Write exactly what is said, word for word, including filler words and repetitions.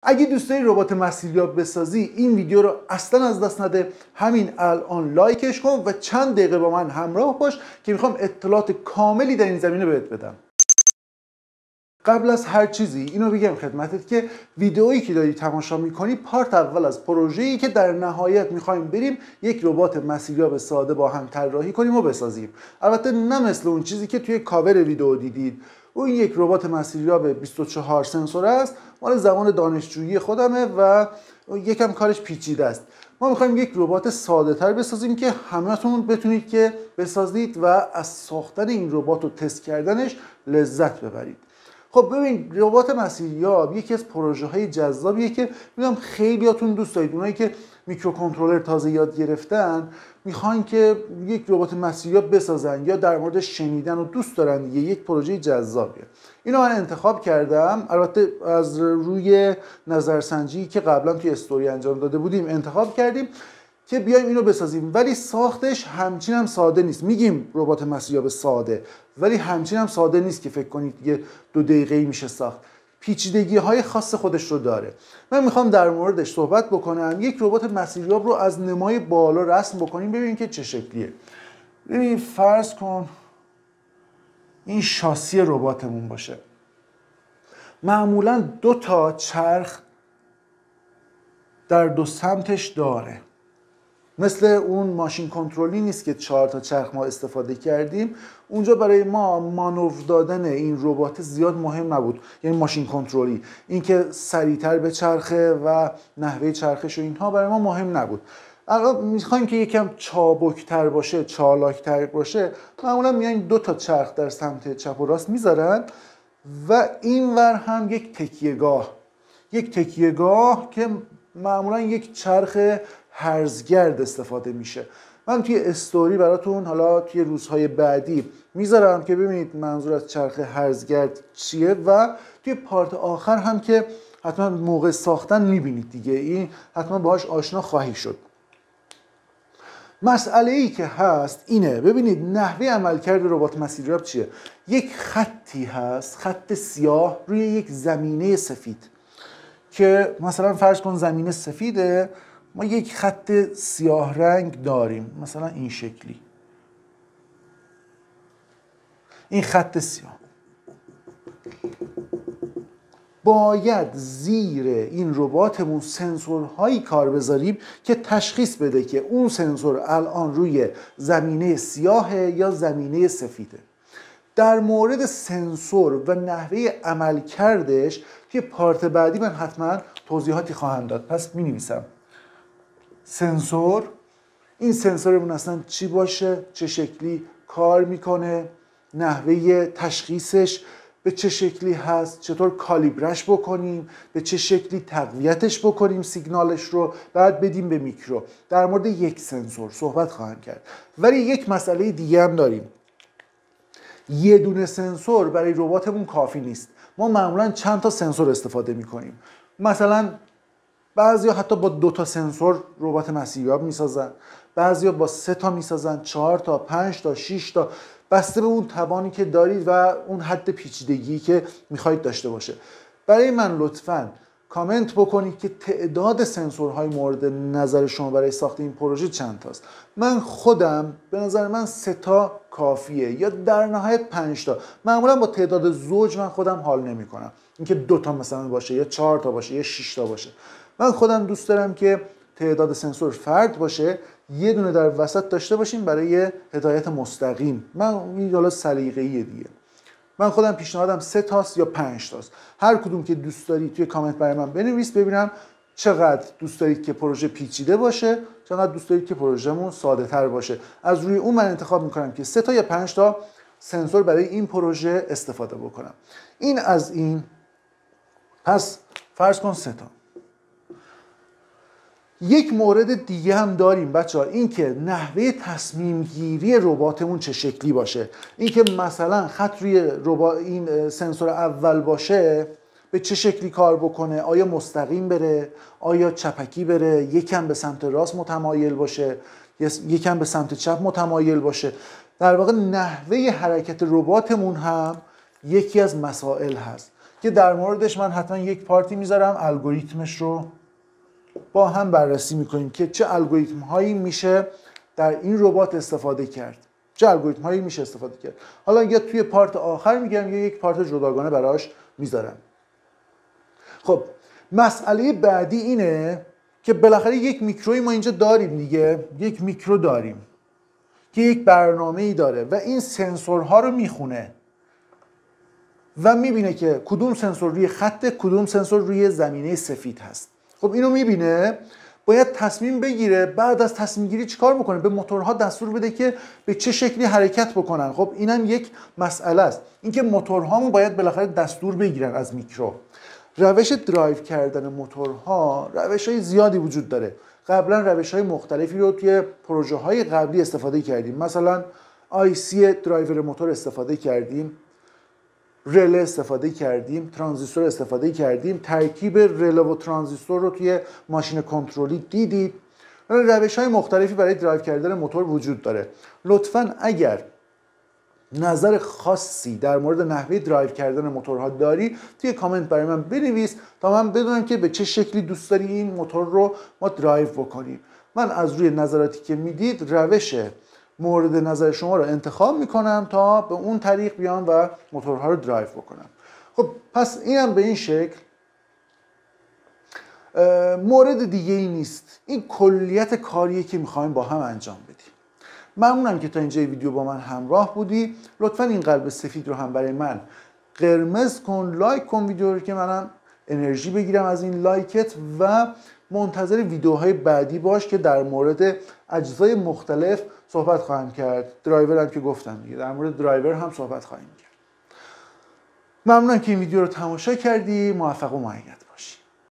اگه دوست داری ربات مسیریاب بسازی این ویدیو رو اصلا از دست نده، همین الان لایکش کن و چند دقیقه با من همراه باش که میخوام اطلاعات کاملی در این زمینه بهت بدم. قبل از هر چیزی اینو بگم خدمتت که ویدئویی که داری تماشا میکنی پارت اول از پروژه‌ای که در نهایت میخوایم بریم یک ربات مسیریاب ساده با هم طراحی کنیم و بسازیم. البته نه مثل اون چیزی که توی کاور ویدئو دیدید. اون یک ربات مسیریاب بیست و چهار سنسور است، مال زمان دانشجویی خودمه و یکم کارش پیچیده است. ما میخوایم یک ربات ساده تر بسازیم که همه‌تون بتونید که بسازید و از ساختن این ربات و تست کردنش لذت ببرید. خب ببین، ربات مسیریاب یکی از پروژه های جذابیه که میدونم خیلیاتون دوست دارید. اونایی که میکروکنترلر تازه یاد گرفتن میخوان که یک ربات مسیریاب بسازن یا در مورد شنیدن و دوست دارن دیگه، یک پروژه جذابیه. اینو من انتخاب کردم، البته از روی نظرسنجی که قبلا توی استوری انجام داده بودیم انتخاب کردیم که بیایم اینو بسازیم. ولی ساختش همچین هم ساده نیست. میگیم ربات مسیریاب ساده، ولی همچین هم ساده نیست که فکر کنید دیگه دو دقیقه‌ای میشه ساخت. پیچیدگی های خاص خودش رو داره. من میخوام در موردش صحبت بکنم. یک ربات مسیریاب رو از نمای بالا رسم بکنیم ببینیم که چه شکلیه. ببین فرض کن این شاسی رباتمون باشه. معمولا دو تا چرخ در دو سمتش داره. مثل اون ماشین کنترلی نیست که چهار تا چرخ ما استفاده کردیم. اونجا برای ما مانور دادن این ربات زیاد مهم نبود، یعنی ماشین کنترلی، اینکه سریعتر به چرخه و نحوه چرخش و اینها برای ما مهم نبود. الان میخوایم که یکم چابکتر باشه، چالاکتر باشه، معمولا میایم دو تا چرخ در سمت چپ و راست میذارن و اینور هم یک تکیهگاه، یک تکیهگاه که معمولا یک چرخ هرزگرد استفاده میشه. من توی استوری براتون حالا توی روزهای بعدی میذارم که ببینید منظور از چرخ هرزگرد چیه و توی پارت آخر هم که حتما موقع ساختن میبینید دیگه، این حتما باهاش آشنا خواهی شد. مسئله ای که هست اینه، ببینید نحوه عملکرد ربات مسیریاب چیه. یک خطی هست، خط سیاه روی یک زمینه سفید که مثلا فرض کن زمینه سفیده، ما یک خط سیاه رنگ داریم مثلا این شکلی. این خط سیاه باید زیر این رباتمون سنسورهایی کار بذاریم که تشخیص بده که اون سنسور الان روی زمینه سیاهه یا زمینه سفیده. در مورد سنسور و نحوه عملکردش که پارت بعدی من حتما توضیحاتی خواهم داد. پس می نویسم سنسور، این سنسورمون اصلا چی باشه، چه شکلی کار میکنه، نحوه تشخیصش به چه شکلی هست، چطور کالیبرش بکنیم، به چه شکلی تقویتش بکنیم سیگنالش رو، بعد بدیم به میکرو. در مورد یک سنسور صحبت خواهم کرد. ولی یک مسئله دیگه هم داریم. یه دونه سنسور برای رباتمون کافی نیست. ما معمولا چند تا سنسور استفاده میکنیم. مثلا بعضیا حتی با دو تا سنسور ربات مسیریاب میسازن، بعضیا با سه تا میسازن، چهار تا، پنج تا، شش تا، بسته به اون توانی که دارید و اون حد پیچیدگی که میخواید داشته باشه. برای من لطفاً کامنت بکنید که تعداد سنسورهای مورد نظر شما برای ساخت این پروژه چند تاست. من خودم به نظر من سه تا کافیه یا در نهایت پنج تا. معمولا با تعداد زوج من خودم حال نمی کنم، اینکه دو تا مثلا باشه یا چهار تا باشه یا شش تا باشه. من خودم دوست دارم که تعداد سنسور فرد باشه، یه دونه در وسط داشته باشیم برای هدایت مستقیم. من این حالا سلیقه‌ایه دیگه. من خودم پیشنهادم سه تاست یا پنج تاست. هر کدوم که دوست دارید توی کامنت برای من بنویس ببینم چقدر دوست دارید که پروژه پیچیده باشه، چقدر دوست دارید که پروژه‌مون ساده تر باشه. از روی اون من انتخاب میکنم که سه تا یا پنج تا سنسور برای این پروژه استفاده بکنم. این از این. پس فرض کن سه تا. یک مورد دیگه هم داریم بچه‌ها، این که نحوه تصمیم گیری رباتمون چه شکلی باشه. این که مثلا خط روی ربات این سنسور اول باشه به چه شکلی کار بکنه، آیا مستقیم بره، آیا چپکی بره، یکم به سمت راست متمایل باشه، یکم به سمت چپ متمایل باشه. در واقع نحوه حرکت رباتمون هم یکی از مسائل هست که در موردش من حتما یک پارتی میذارم الگوریتمش رو با هم بررسی میکنیم که چه الگوریتم هایی میشه در این ربات استفاده کرد، چه الگوریتم هایی میشه استفاده کرد. حالا یا توی پارت آخر میگم یا یک پارت جداگانه براش میذارم. خب مسئله بعدی اینه که بالاخره یک میکروی ما اینجا داریم دیگه، یک میکرو داریم که یک برنامه‌ای داره و این سنسورها رو میخونه و میبینه که کدوم سنسور روی خط، کدوم سنسور روی زمینه سفید هست. خب اینو میبینه، باید تصمیم بگیره. بعد از تصمیم گیری چیکار میکنه؟ به موتورها دستور بده که به چه شکلی حرکت بکنن. خب اینم یک مسئله است، اینکه موتورهامون باید بالاخره دستور بگیرن از میکرو. روش درایو کردن موتورها روش‌های زیادی وجود داره. قبلا روش‌های مختلفی رو توی پروژه‌های قبلی استفاده کردیم، مثلا آی سی درایور موتور استفاده کردیم، رله استفاده کردیم، ترانزیستور استفاده کردیم، ترکیب رله و ترانزیستور رو توی ماشین کنترلی دیدید. روش‌های مختلفی برای درایو کردن موتور وجود داره. لطفاً اگر نظر خاصی در مورد نحوه درایو کردن موتورها داری توی کامنت برای من بنویس تا من بدونم که به چه شکلی دوست داری این موتور رو ما درایو بکنیم. من از روی نظراتی که میدید روش مورد نظر شما رو انتخاب میکنم تا به اون طریق بیام و موتورها رو درایو بکنم. خب پس اینم به این شکل. مورد دیگه ای نیست، این کلیت کاریه که میخوایم با هم انجام بدیم. ممنونم که تا اینجای ویدیو با من همراه بودی. لطفا این قلب سفید رو هم برای من قرمز کن، لایک کن ویدیو رو که منم انرژی بگیرم از این لایکت و منتظر ویدیوهای بعدی باش که در مورد اجزای مختلف صحبت خواهم کرد. درایور هم که گفتم دیگه، در مورد درایور هم صحبت خواهیم کرد. ممنونم که این ویدیو رو تماشا کردی. موفق و مؤید.